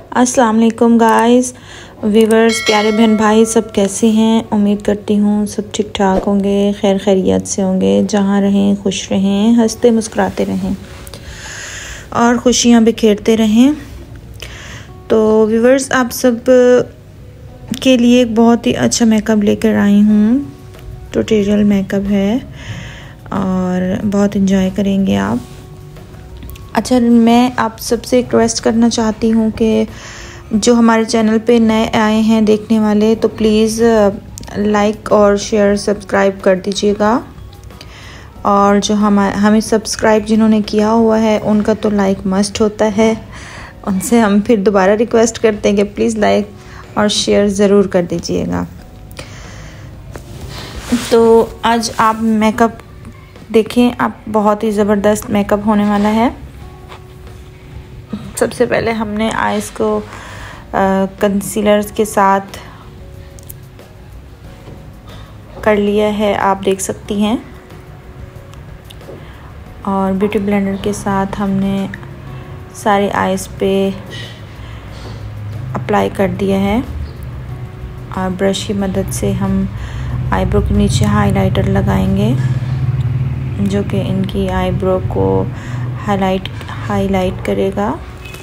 अस्सलाम वालेकुम guys, viewers, प्यारे बहन भाई सब कैसे हैं। उम्मीद करती हूँ सब ठीक ठाक होंगे, खैर खैरियत से होंगे। जहाँ रहें खुश रहें, हंसते मुस्कुराते रहें और खुशियाँ बिखेरते रहें। तो व्यूवर्स, आप सब के लिए एक बहुत ही अच्छा मेकअप लेकर आई हूँ। ट्यूटोरियल मेकअप है और बहुत इंजॉय करेंगे आप। अच्छा, मैं आप सबसे रिक्वेस्ट करना चाहती हूँ कि जो हमारे चैनल पे नए आए हैं देखने वाले, तो प्लीज़ लाइक और शेयर सब्सक्राइब कर दीजिएगा। और जो हमें सब्सक्राइब जिन्होंने किया हुआ है उनका तो लाइक मस्ट होता है। उनसे हम फिर दोबारा रिक्वेस्ट करते हैं कि प्लीज़ लाइक और शेयर ज़रूर कर दीजिएगा। तो आज आप मेकअप देखें, आप बहुत ही ज़बरदस्त मेकअप होने वाला है। सबसे पहले हमने आइज़ को कंसीलर के साथ कर लिया है, आप देख सकती हैं। और ब्यूटी ब्लेंडर के साथ हमने सारे आइज़ पे अप्लाई कर दिया है। और ब्रश की मदद से हम आईब्रो के नीचे हाइलाइटर लगाएंगे, जो कि इनकी आईब्रो को हाईलाइट करेगा।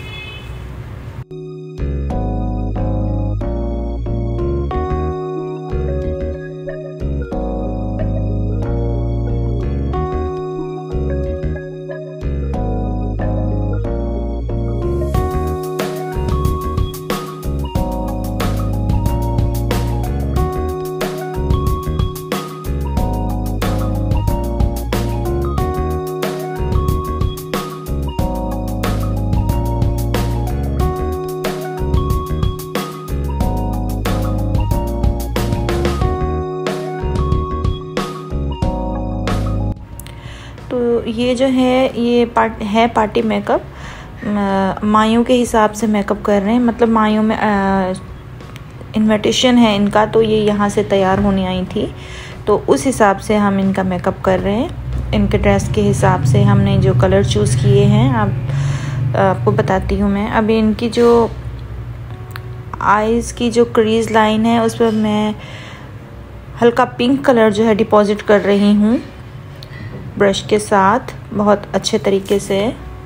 तो ये जो है ये पार्टी मेकअप। मायों के हिसाब से मेकअप कर रहे हैं, मतलब मायों में इनविटेशन है इनका, तो ये यहाँ से तैयार होने आई थी, तो उस हिसाब से हम इनका मेकअप कर रहे हैं। इनके ड्रेस के हिसाब से हमने जो कलर चूज़ किए हैं आपको बताती हूँ मैं। अभी इनकी जो आईज़ की जो क्रीज लाइन है उस पर मैं हल्का पिंक कलर जो है डिपॉजिट कर रही हूँ ब्रश के साथ बहुत अच्छे तरीके से।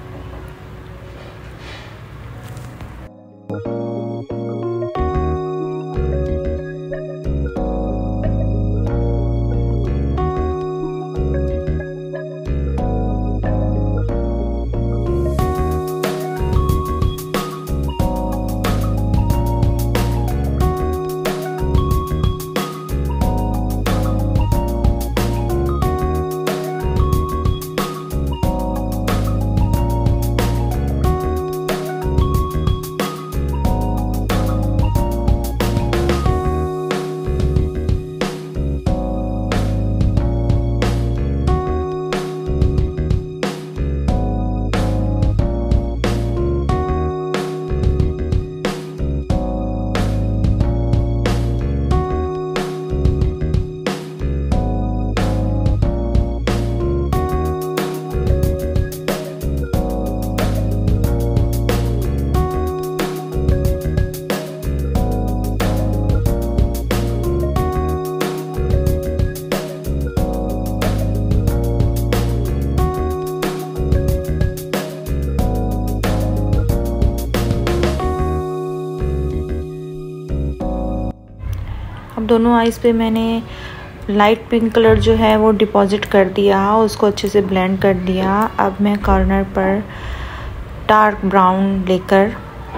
अब दोनों आइज़ पे मैंने लाइट पिंक कलर जो है वो डिपॉजिट कर दिया, उसको अच्छे से ब्लेंड कर दिया। अब मैं कॉर्नर पर डार्क ब्राउन लेकर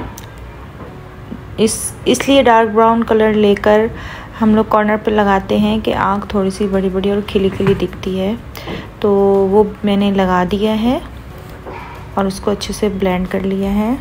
इसलिए डार्क ब्राउन कलर लेकर हम लोग कॉर्नर पे लगाते हैं कि आँख थोड़ी सी बड़ी बड़ी और खिली खिली दिखती है। तो वो मैंने लगा दिया है और उसको अच्छे से ब्लेंड कर लिया है।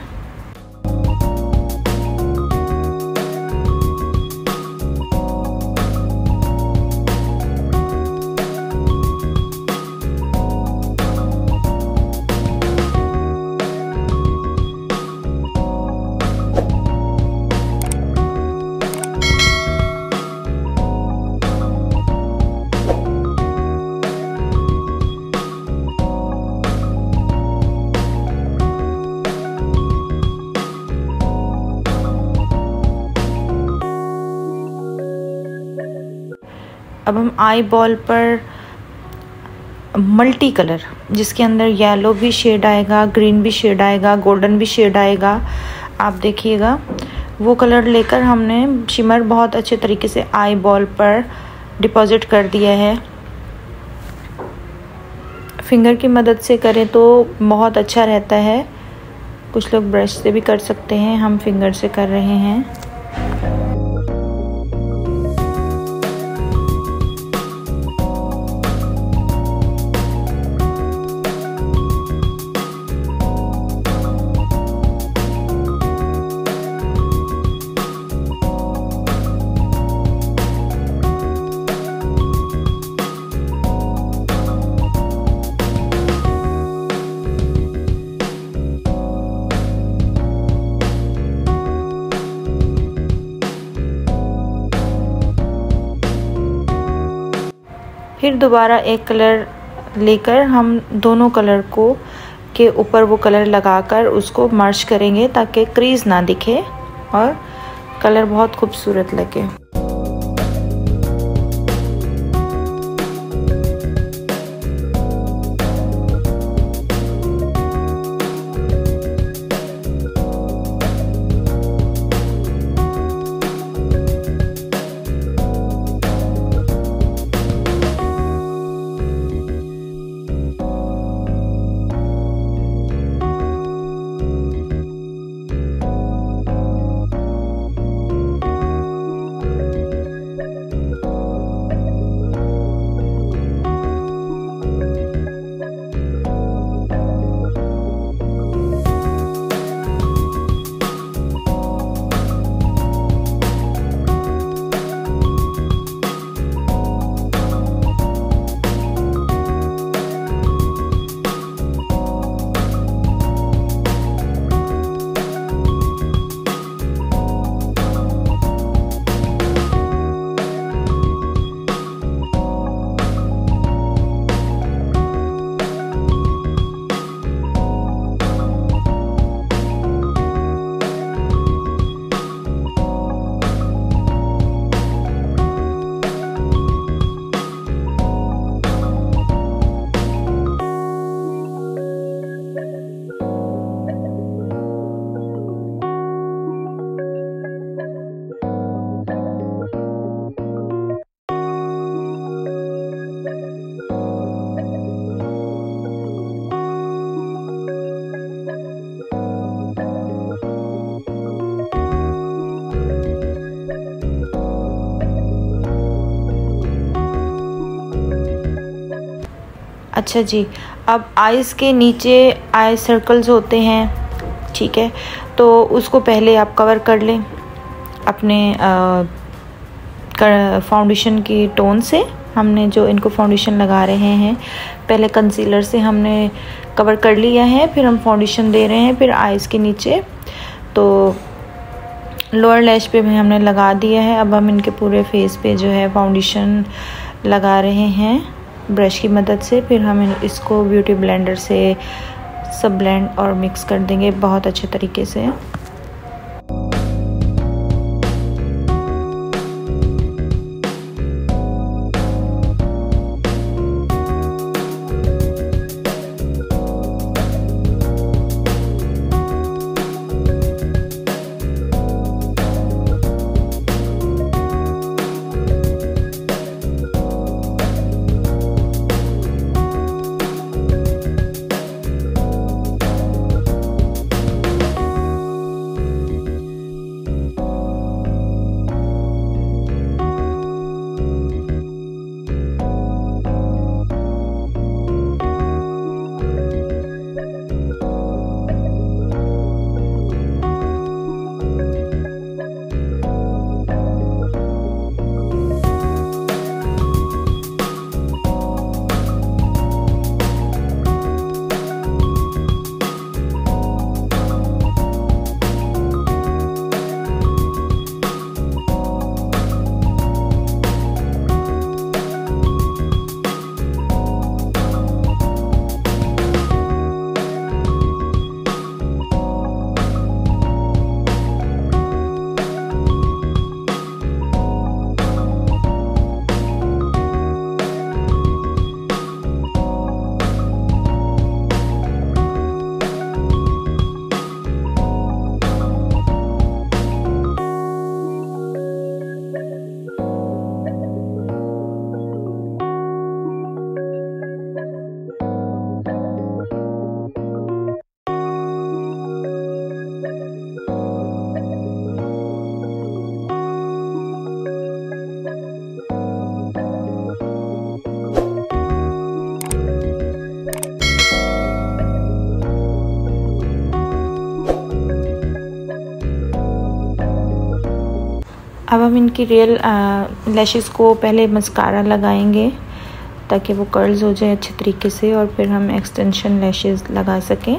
अब हम आई बॉल पर मल्टी कलर, जिसके अंदर येलो भी शेड आएगा, ग्रीन भी शेड आएगा, गोल्डन भी शेड आएगा, आप देखिएगा, वो कलर लेकर हमने शिमर बहुत अच्छे तरीके से आई बॉल पर डिपॉजिट कर दिया है। फिंगर की मदद से करें तो बहुत अच्छा रहता है, कुछ लोग ब्रश से भी कर सकते हैं, हम फिंगर से कर रहे हैं। फिर दोबारा एक कलर लेकर हम दोनों कलर को के ऊपर वो कलर लगाकर उसको मर्ज करेंगे ताकि क्रीज ना दिखे और कलर बहुत खूबसूरत लगे। अच्छा जी, अब आइज़ के नीचे आई सर्कल्स होते हैं, ठीक है, तो उसको पहले आप कवर कर लें अपने फाउंडेशन की टोन से। हमने जो इनको फाउंडेशन लगा रहे हैं पहले कंसीलर से हमने कवर कर लिया है, फिर हम फाउंडेशन दे रहे हैं, फिर आइज़ के नीचे तो लोअर लैश पे भी हमने लगा दिया है। अब हम इनके पूरे फेस पे जो है फाउंडेशन लगा रहे हैं ब्रश की मदद से। फिर हम इसको ब्यूटी ब्लेंडर से सब ब्लेंड और मिक्स कर देंगे बहुत अच्छे तरीके से। अब हम इनकी रियल लैशेस को पहले मस्कारा लगाएंगे ताकि वो कर्ल्स हो जाए अच्छे तरीके से, और फिर हम एक्सटेंशन लैशेस लगा सकें।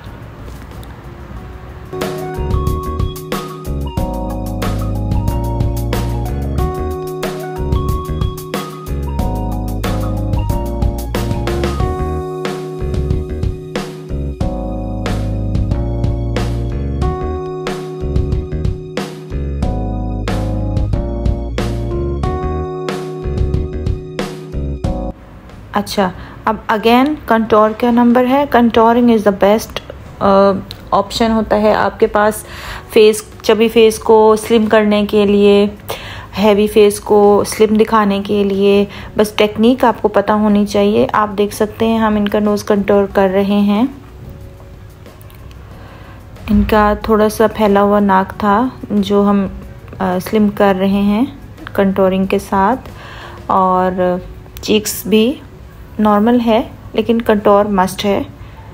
अच्छा, अब अगेन कंटोर का नंबर है। Contouring is the best option होता है आपके पास फेस, चबी फेस को स्लिम करने के लिए, हैवी फेस को स्लिम दिखाने के लिए। बस टेक्निक आपको पता होनी चाहिए। आप देख सकते हैं हम इनका नोज़ कंटोर कर रहे हैं। इनका थोड़ा सा फैला हुआ नाक था जो हम स्लिम कर रहे हैं कंटोरिंग के साथ, और चीक्स भी नॉर्मल है लेकिन कंटोर मस्ट है।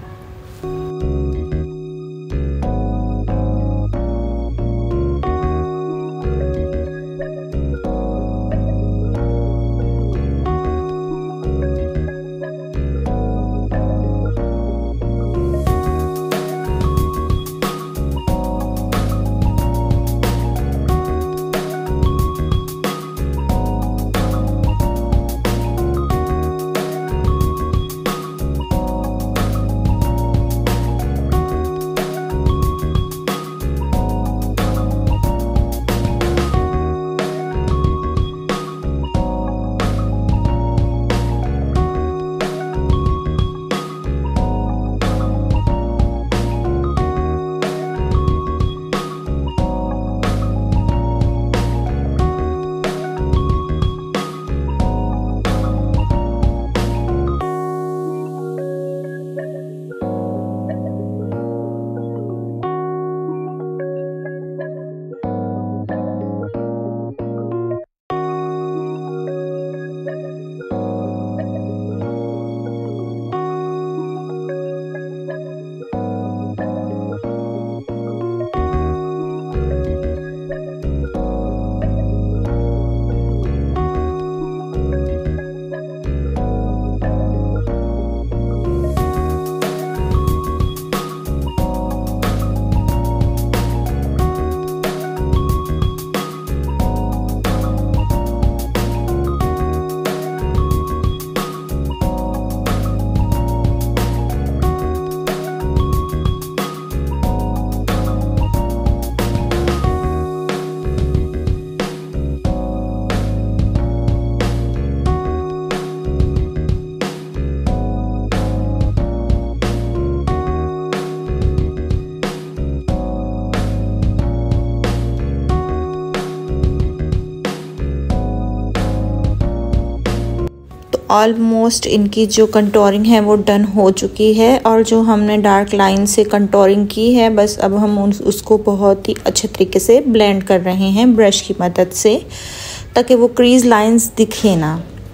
ऑलमोस्ट इनकी जो कंटोरिंग है वो डन हो चुकी है, और जो हमने डार्क लाइन से कंटोरिंग की है बस अब हम उसको बहुत ही अच्छे तरीके से ब्लेंड कर रहे हैं ब्रश की मदद से, ताकि वो क्रीज लाइंस दिखे ना।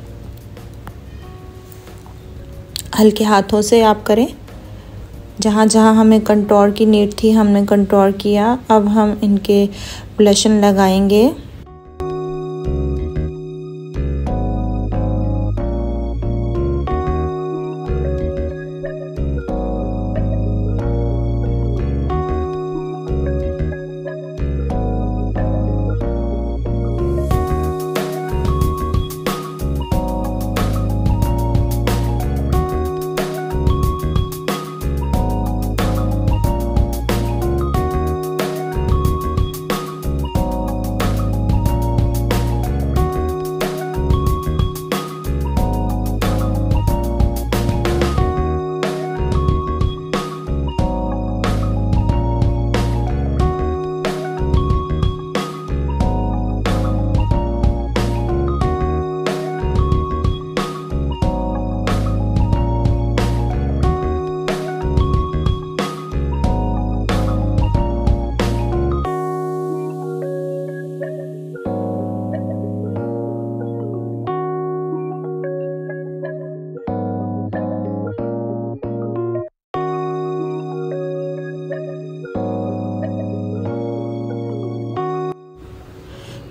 हल्के हाथों से आप करें, जहाँ जहाँ हमें कंटोर की नीड थी हमने कंटोर किया। अब हम इनके ब्लशन लगाएंगे।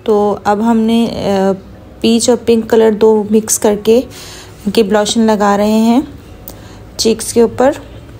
तो अब हमने पीच और पिंक कलर दो मिक्स करके इनकी ब्लॉशन लगा रहे हैं चीक्स के ऊपर।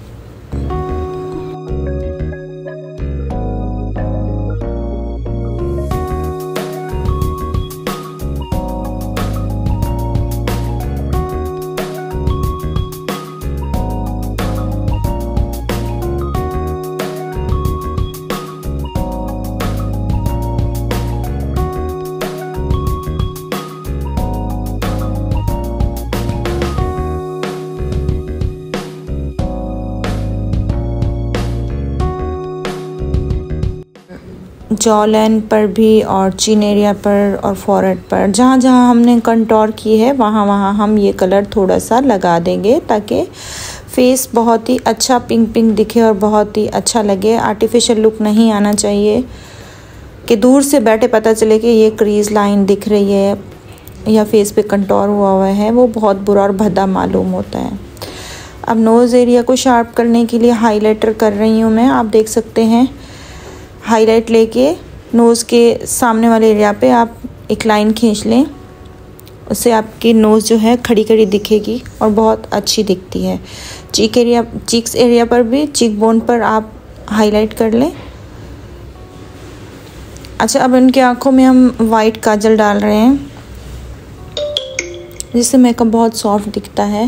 जॉ लाइन पर भी और चिन एरिया पर और फॉरहेड पर जहाँ जहाँ हमने कंटूर की है वहाँ वहाँ हम ये कलर थोड़ा सा लगा देंगे ताकि फेस बहुत ही अच्छा पिंक पिंक दिखे और बहुत ही अच्छा लगे। आर्टिफिशियल लुक नहीं आना चाहिए कि दूर से बैठे पता चले कि ये क्रीज लाइन दिख रही है या फेस पे कंटूर हुआ है, वो बहुत बुरा और भद्दा मालूम होता है। अब नोज़ एरिया को शार्प करने के लिए हाइलाइटर कर रही हूँ मैं। आप देख सकते हैं हाईलाइट लेके नोज़ के सामने वाले एरिया पे आप एक लाइन खींच लें, उससे आपकी नोज़ जो है खड़ी खड़ी दिखेगी और बहुत अच्छी दिखती है। चीक्स एरिया पर भी, चीक बोन पर आप हाईलाइट कर लें। अच्छा, अब इनकी आँखों में हम वाइट काजल डाल रहे हैं जिससे मेकअप बहुत सॉफ्ट दिखता है।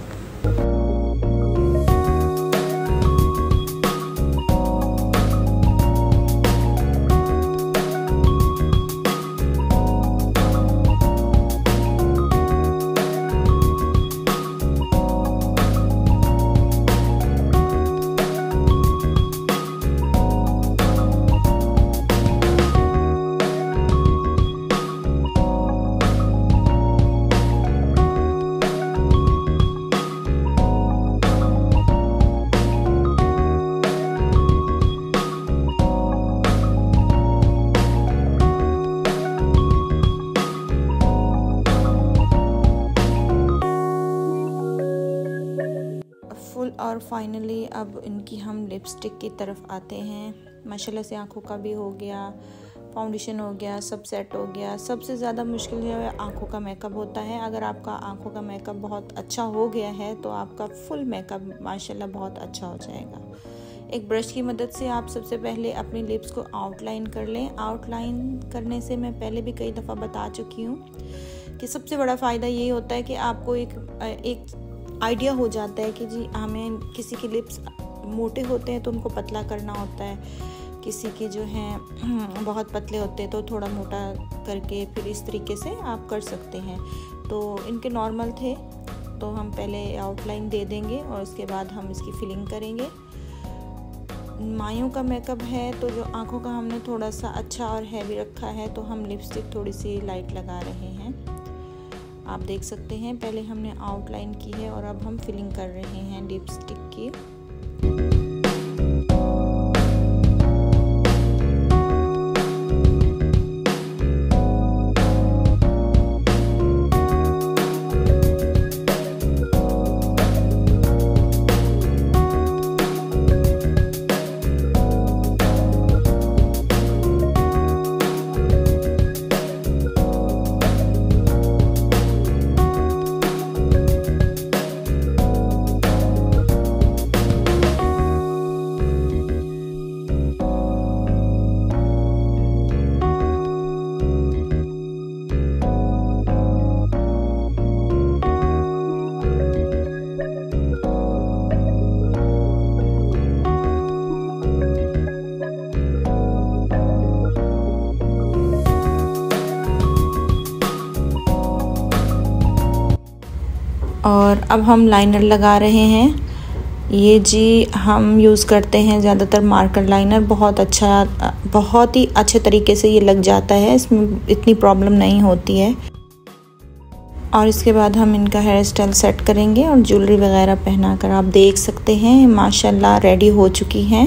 और फाइनली अब इनकी हम लिपस्टिक की तरफ आते हैं। माशाल्लाह से आँखों का भी हो गया, फाउंडेशन हो गया, सब सेट हो गया। सबसे ज़्यादा मुश्किल जो है आँखों का मेकअप होता है। अगर आपका आँखों का मेकअप बहुत अच्छा हो गया है तो आपका फुल मेकअप माशाल्लाह बहुत अच्छा हो जाएगा। एक ब्रश की मदद से आप सबसे पहले अपनी लिप्स को आउटलाइन कर लें। आउटलाइन करने से मैं पहले भी कई दफ़ा बता चुकी हूँ कि सबसे बड़ा फ़ायदा यही होता है कि आपको एक आइडिया हो जाता है कि जी हमें किसी के लिप्स मोटे होते हैं तो उनको पतला करना होता है, किसी के जो हैं बहुत पतले होते हैं तो थोड़ा मोटा करके फिर इस तरीके से आप कर सकते हैं। तो इनके नॉर्मल थे तो हम पहले आउटलाइन दे देंगे और उसके बाद हम इसकी फिलिंग करेंगे। मायों का मेकअप है तो जो आँखों का हमने थोड़ा सा अच्छा और हैवी रखा है तो हम लिपस्टिक थोड़ी सी लाइट लगा रहे हैं। आप देख सकते हैं पहले हमने आउटलाइन की है और अब हम फिलिंग कर रहे हैं लिपस्टिक की। और अब हम लाइनर लगा रहे हैं। ये जी हम यूज़ करते हैं ज़्यादातर मार्कर लाइनर, बहुत ही अच्छे तरीके से ये लग जाता है, इसमें इतनी प्रॉब्लम नहीं होती है। और इसके बाद हम इनका हेयर स्टाइल सेट करेंगे और ज्वेलरी वगैरह पहना कर आप देख सकते हैं माशाल्लाह रेडी हो चुकी हैं।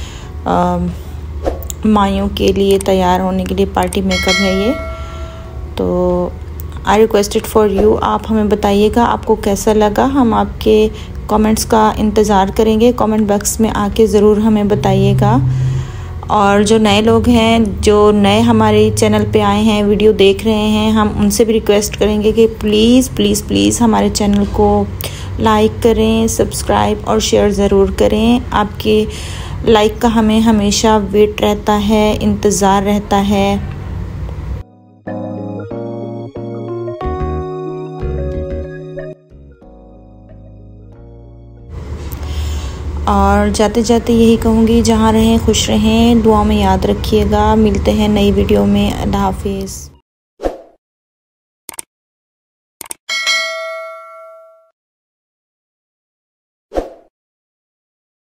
मायों के लिए तैयार होने के लिए पार्टी मेकअप है ये। तो आई रिक्वेस्टेड फॉर यू, आप हमें बताइएगा आपको कैसा लगा। हम आपके कमेंट्स का इंतज़ार करेंगे, कमेंट बॉक्स में आके ज़रूर हमें बताइएगा। और जो नए लोग हैं, जो नए हमारे चैनल पे आए हैं, वीडियो देख रहे हैं, हम उनसे भी रिक्वेस्ट करेंगे कि प्लीज़ प्लीज़ प्लीज़ हमारे चैनल को लाइक करें, सब्सक्राइब और शेयर ज़रूर करें। आपके लाइक का हमें हमेशा वेट रहता है, इंतज़ार रहता है। और जाते जाते यही कहूँगी, जहाँ रहें खुश रहें, दुआ में याद रखिएगा। मिलते हैं नई वीडियो में। अल्लाह हाफिज़।